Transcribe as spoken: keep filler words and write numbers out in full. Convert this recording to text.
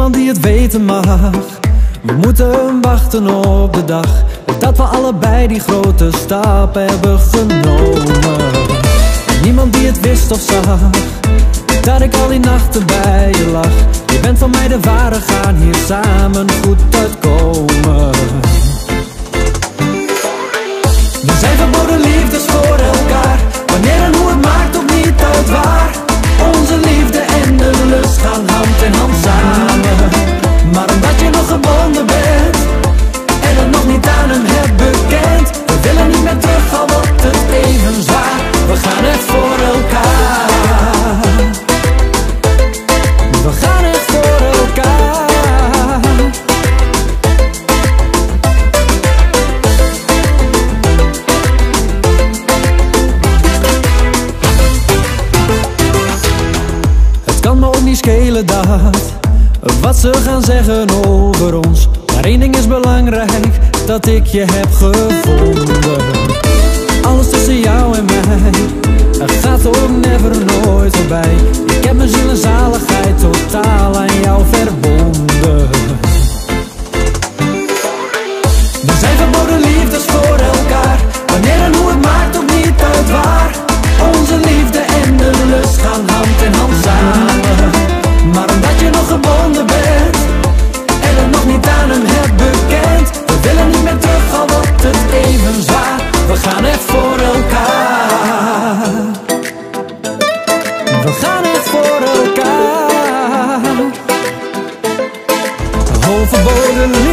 niemand die het weten mag. We moeten wachten op de dag dat we allebei die grote stap hebben genomen. Niemand die het wist of zag dat ik al die nachten bij je lag. Je bent van mij de ware, gaan hier samen goed uitkomen. We zijn verboden liefdes voor elkaar. Wanneer en hoe het maakt ook niet uit waar. Onze liefde en de lust gaan hand in hand samen. Maar omdat je nog gebonden bent en het nog niet aan hem hebt bekend, we willen niet meer terug, al wordt het even zwaar. We gaan echt voor elkaar. We gaan echt voor elkaar. Het kan me ook niet schelen dat wat ze gaan zeggen over ons, maar één ding is belangrijk, dat ik je heb gevonden. Alles tussen jou en mij, er gaat ook never nooit voorbij. Ik heb mijn ziel en zaligheid totaal aan jou verbonden. We zijn verboden liefdes voor elkaar. Wanneer en hoe het maakt ook niet uit waar. Onze liefde en de lust gaan hand in hand samen. Maar omdat je nog gebonden bent en het nog niet aan hem hebt bekend, we willen niet meer terug, al wordt het even zwaar. We gaan echt voor elkaar. We gaan echt voor elkaar. Oh, verboden